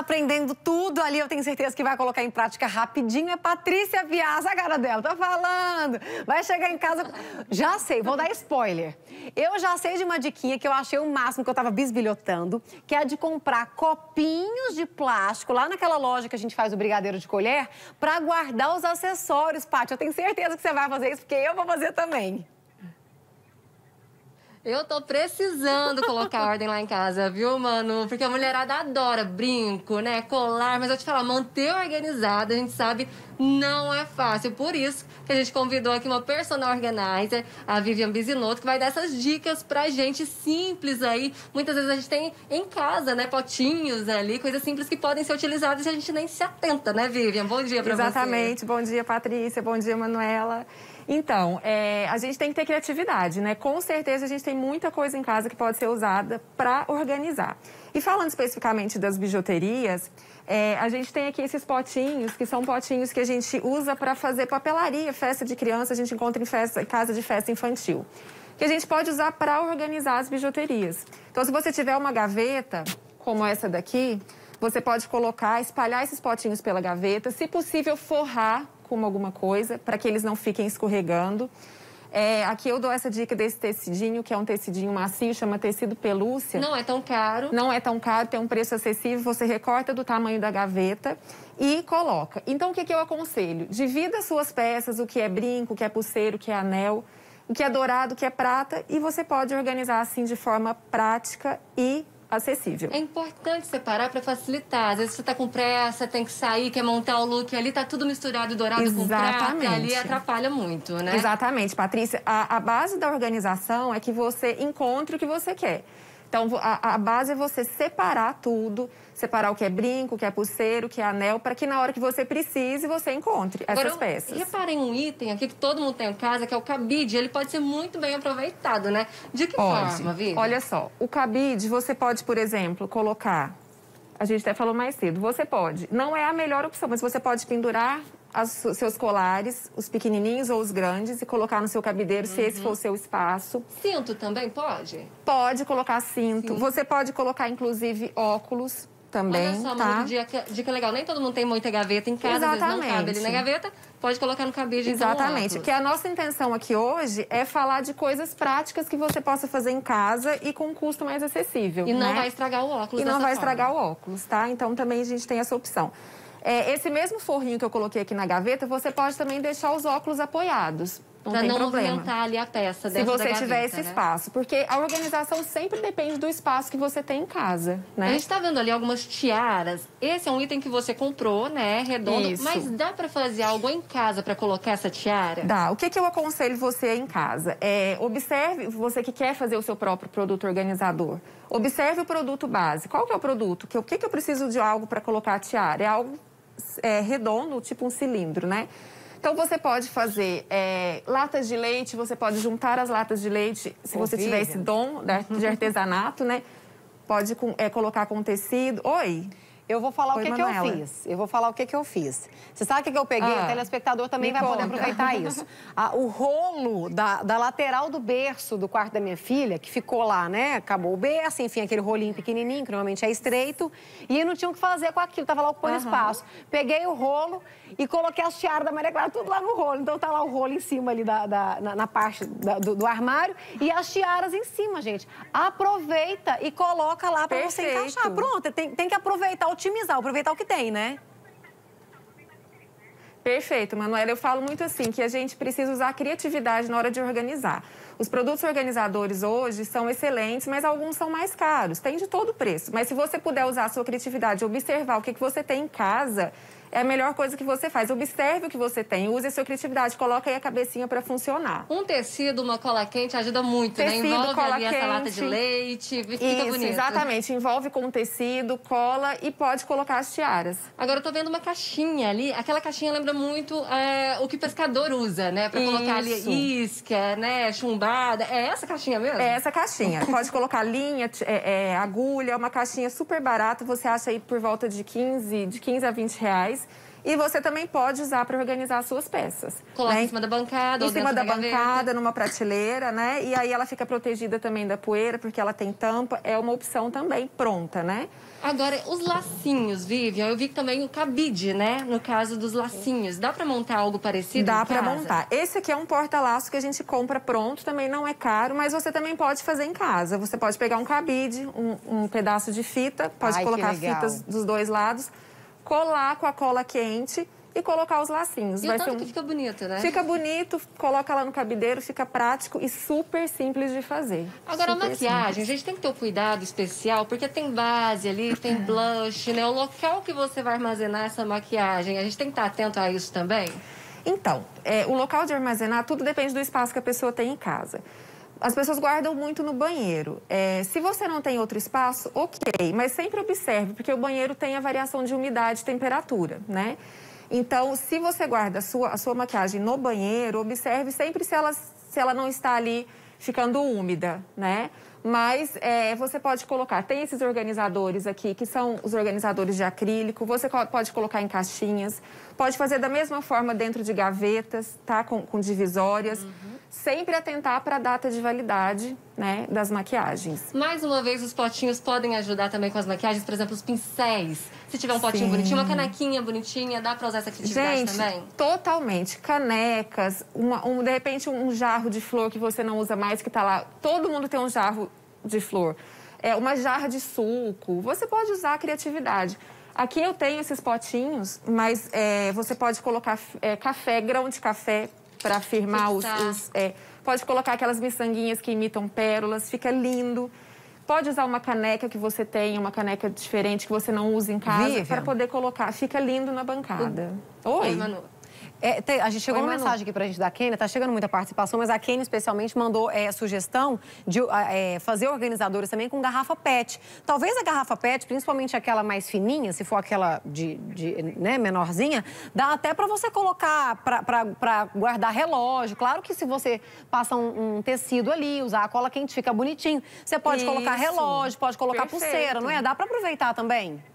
aprendendo tudo ali, eu tenho certeza que vai colocar em prática rapidinho. É Patrícia Piazza, a cara dela, tô falando. Vai chegar em casa... Já sei, vou dar spoiler. Eu já sei de uma diquinha que eu achei o máximo, que eu tava bisbilhotando, que é de comprar copinhos de plástico lá naquela loja que a gente faz o brigadeiro de colher, pra guardar os acessórios, Paty. Eu tenho certeza que você vai fazer isso, porque eu vou fazer também. Eu tô precisando colocar ordem lá em casa, viu, Manu? Porque a mulherada adora brinco, né, colar. Mas eu te falar, manter organizado, a gente sabe, não é fácil. Por isso que a gente convidou aqui uma personal organizer, a Vivian Bisinotto, que vai dar essas dicas pra gente simples aí. Muitas vezes a gente tem em casa, né, potinhos ali, coisas simples que podem ser utilizadas e a gente nem se atenta, né, Vivian? Bom dia pra você. Exatamente. Bom dia, Patrícia. Bom dia, Manuela. Então, a gente tem que ter criatividade, né? Com certeza a gente tem muita coisa em casa que pode ser usada para organizar. E falando especificamente das bijuterias, a gente tem aqui esses potinhos, que são potinhos que a gente usa para fazer papelaria, festa de criança, a gente encontra em casa de festa infantil. Que a gente pode usar para organizar as bijuterias. Então, se você tiver uma gaveta, como essa daqui, você pode colocar, espalhar esses potinhos pela gaveta, se possível forrar com alguma coisa, para que eles não fiquem escorregando. Aqui eu dou essa dica desse tecidinho, que é um tecidinho macio, chama tecido pelúcia. Não é tão caro. Não é tão caro, tem um preço acessível, você recorta do tamanho da gaveta e coloca. Então, o que eu aconselho? Divida as suas peças, o que é brinco, o que é pulseiro, o que é anel, o que é dourado, o que é prata, e você pode organizar assim de forma prática e acessível. É importante separar para facilitar. Às vezes você tá com pressa, tem que sair, quer montar o look ali, tá tudo misturado, dourado com prata, ali atrapalha muito, né? Exatamente, Patrícia. A base da organização é que você encontre o que você quer. Então, a base é você separar tudo, separar o que é brinco, o que é pulseiro, o que é anel, para que na hora que você precise, você encontre essas peças. Reparem um item aqui que todo mundo tem em casa, que é o cabide. Ele pode ser muito bem aproveitado, né? De que forma, Vivi? Olha só, o cabide você pode, por exemplo, colocar... A gente até falou mais cedo. Você pode. Não é a melhor opção, mas você pode pendurar seus colares, os pequenininhos ou os grandes, e colocar no seu cabideiro, se esse for o seu espaço. Cinto também pode? Pode colocar cinto. Você pode colocar, inclusive, óculos também, olha só, tá? Dica legal. Nem todo mundo tem muita gaveta em casa, às vezes não cabe ali na gaveta. Pode colocar no cabide, exatamente. Então, porque a nossa intenção aqui hoje é falar de coisas práticas que você possa fazer em casa e com um custo mais acessível. E não vai estragar o óculos. E não vai estragar o óculos, tá? Então também a gente tem essa opção. Esse mesmo forrinho que eu coloquei aqui na gaveta, você pode também deixar os óculos apoiados. Pra não movimentar ali a peça dentro da gaveta, se você tiver esse espaço. Porque a organização sempre depende do espaço que você tem em casa, né? A gente tá vendo ali algumas tiaras. Esse é um item que você comprou, né? Redondo. Isso. Mas dá pra fazer algo em casa pra colocar essa tiara? Dá. O que eu aconselho você em casa? Observe, você que quer fazer o seu próprio produto organizador. Observe o produto base. Qual que é o produto? O que eu preciso de algo para colocar a tiara? É algo redondo, tipo um cilindro, né? Então, você pode fazer latas de leite, você pode juntar as latas de leite, se você tiver esse dom de artesanato, né? Pode colocar com tecido. Oi? Eu vou falar o que eu fiz. Eu vou falar o que eu fiz. Você sabe o que eu peguei? O telespectador também vai poder aproveitar isso. O rolo da lateral do berço do quarto da minha filha, que ficou lá, né? Acabou o berço, enfim, aquele rolinho pequenininho, que normalmente é estreito. E eu não tinha o que fazer com aquilo, tava lá ocupando espaço. Peguei o rolo e coloquei as tiaras da Maria Clara tudo lá no rolo. Então tá lá o rolo em cima ali na parte do armário e as tiaras em cima, gente. Aproveita e coloca lá pra você encaixar. Pronto, tem que aproveitar, otimizar, aproveitar o que tem, né? Perfeito, Manuela. Eu falo muito assim, que a gente precisa usar a criatividade na hora de organizar. Os produtos organizadores hoje são excelentes, mas alguns são mais caros. Tem de todo preço. Mas se você puder usar a sua criatividade, observar o que você tem em casa, é a melhor coisa que você faz. Observe o que você tem, use a sua criatividade, coloca aí a cabecinha para funcionar. Um tecido, uma cola quente ajuda muito, tecido, né? Envolve cola ali quente, essa lata de leite, fica bonito. Exatamente. Envolve com tecido, cola e pode colocar as tiaras. Agora eu tô vendo uma caixinha ali. Aquela caixinha lembra muito o que o pescador usa, né? Pra colocar ali isca, né? Chumbada. É essa caixinha mesmo? É essa caixinha. Pode colocar linha, agulha, é uma caixinha super barata. Você acha aí por volta de 15 a 20 reais. E você também pode usar para organizar as suas peças. Coloca né? em cima da bancada. Em cima da bancada, numa prateleira, né? E aí ela fica protegida também da poeira, porque ela tem tampa. É uma opção também pronta, né? Agora, os lacinhos, Vivian, eu vi que também o cabide, né? No caso dos lacinhos. Dá para montar algo parecido? Dá para montar. Esse aqui é um porta-laço que a gente compra pronto, também não é caro, mas você também pode fazer em casa. Você pode pegar um cabide, um pedaço de fita, pode colocar fitas dos dois lados, colar com a cola quente e colocar os lacinhos. E o tanto que fica bonito, né? Fica bonito, coloca lá no cabideiro, fica prático e super simples de fazer. Agora, a maquiagem, a gente tem que ter um cuidado especial, porque tem base ali, tem blush, né? O local que você vai armazenar essa maquiagem, a gente tem que estar atento a isso também? Então, o local de armazenar, tudo depende do espaço que a pessoa tem em casa. As pessoas guardam muito no banheiro. Se você não tem outro espaço, ok, mas sempre observe, porque o banheiro tem a variação de umidade e temperatura, né? Então, se você guarda a sua maquiagem no banheiro, observe sempre se ela não está ali ficando úmida, né? Mas você pode colocar, tem esses organizadores aqui, que são os organizadores de acrílico, você pode colocar em caixinhas, pode fazer da mesma forma dentro de gavetas, tá? Com divisórias. Sempre atentar para a data de validade, né, das maquiagens. Mais uma vez, os potinhos podem ajudar também com as maquiagens, por exemplo, os pincéis. Se tiver um potinho bonitinho, uma canequinha bonitinha, dá para usar essa criatividade também? Totalmente. Canecas, de repente um jarro de flor que você não usa mais, que está lá. Todo mundo tem um jarro de flor. Uma jarra de suco. Você pode usar a criatividade. Aqui eu tenho esses potinhos, mas você pode colocar café, grão de café, para firmar pode colocar aquelas miçanguinhas que imitam pérolas, fica lindo. Pode usar uma caneca que você tenha, uma caneca diferente que você não usa em casa, para poder colocar. Fica lindo na bancada. Oi, Manu. A gente chegou uma mensagem aqui pra gente da Kênia, tá chegando muita participação, mas a Kênia especialmente mandou sugestão de fazer organizadores também com garrafa PET. Talvez a garrafa PET, principalmente aquela mais fininha, se for aquela né, menorzinha, dá até pra você colocar pra guardar relógio. Claro que se você passa um tecido ali, usar a cola quente, fica bonitinho. Você pode colocar relógio, pode colocar pulseira, não é? Dá pra aproveitar também?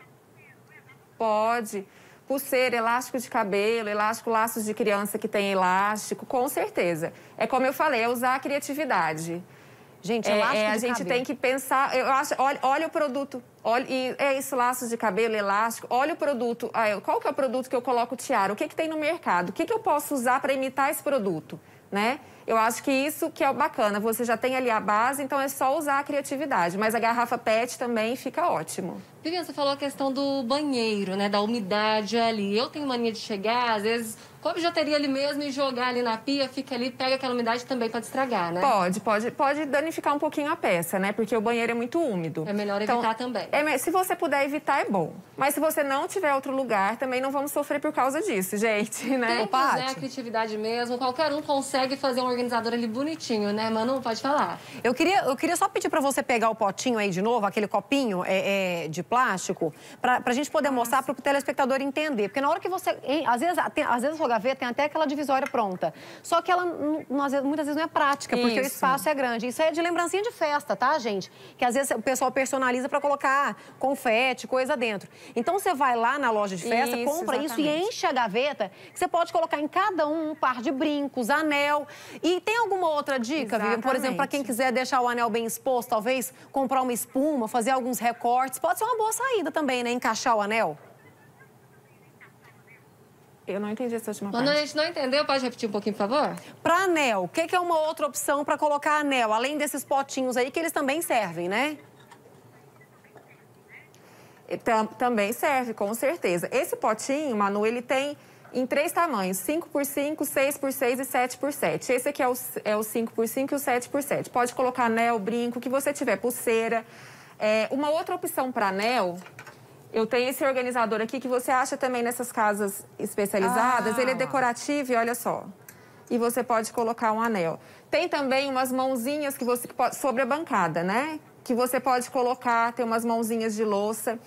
Pode. Pulseira, elástico de cabelo, elástico, laços de criança que tem elástico, com certeza. É como eu falei, é usar a criatividade. Gente, elástico de a gente cabelo. Tem que pensar, eu acho, olha o produto, isso, laços de cabelo, elástico, olha o produto, qual que é o produto que eu coloco tiara, o que tem no mercado, o que eu posso usar para imitar esse produto, né? Eu acho que isso que é bacana, você já tem ali a base, então é só usar a criatividade. Mas a garrafa PET também fica ótimo. Vivian, você falou a questão do banheiro, né? Da umidade ali. Eu tenho mania de chegar, às vezes, com a bijuteria ali mesmo e jogar ali na pia, fica ali, pega aquela umidade também pode estragar, né? Pode danificar um pouquinho a peça, né? Porque o banheiro é muito úmido. É melhor evitar também. Se você puder evitar, é bom. Mas se você não tiver outro lugar, também não vamos sofrer por causa disso, gente, né? Tem que usar a criatividade mesmo. Qualquer um consegue fazer um organizador ali bonitinho, né, Manu? Pode falar. Eu queria só pedir pra você pegar o potinho aí de novo, aquele copinho de plástico, pra gente poder mostrar pro telespectador entender. Porque na hora que você... Às vezes a sua gaveta tem até aquela divisória pronta. Só que ela, muitas vezes, não é prática, porque o espaço é grande. Isso é de lembrancinha de festa, tá, gente? Que às vezes o pessoal personaliza pra colocar confete, coisa dentro. Então, você vai lá na loja de festa, compra isso e enche a gaveta, que você pode colocar em cada um par de brincos, anel. E tem alguma outra dica, Vivian? Por exemplo, para quem quiser deixar o anel bem exposto, talvez comprar uma espuma, fazer alguns recortes. Pode ser uma boa saída também, né? Encaixar o anel. Eu não entendi essa última parte. Quando a gente não entendeu, pode repetir um pouquinho, por favor? Para anel, o que é uma outra opção para colocar anel? Além desses potinhos aí, que eles também servem, né? Também serve, com certeza. Esse potinho, Manu, ele tem em 3 tamanhos, 5x5, 6x6 e 7x7. Esse aqui é o 5x5 e o 7x7. Pode colocar anel, brinco, o que você tiver, pulseira. Uma outra opção para anel, eu tenho esse organizador aqui que você acha também nessas casas especializadas. Ele é decorativo e olha só. E você pode colocar um anel. Tem também umas mãozinhas que você pode, sobre a bancada, né? Que você pode colocar, tem umas mãozinhas de louça.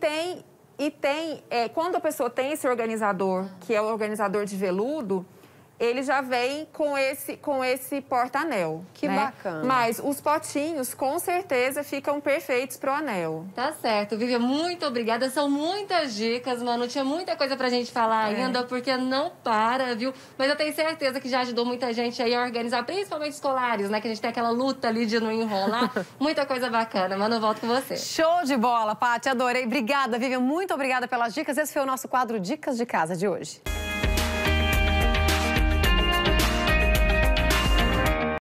Quando a pessoa tem esse organizador, que é o organizador de veludo, ele já vem com esse porta-anel. Que bacana. Mas os potinhos, com certeza, ficam perfeitos pro anel. Tá certo, Vivian, muito obrigada. São muitas dicas, mano. Tinha muita coisa pra gente falar ainda, porque não para, viu? Mas eu tenho certeza que já ajudou muita gente aí a organizar, principalmente escolares, né? Que a gente tem aquela luta ali de não enrolar. Muita coisa bacana. Mano, eu volto com você. Show de bola, Paty. Adorei. Obrigada, Vivian. Muito obrigada pelas dicas. Esse foi o nosso quadro Dicas de Casa de hoje.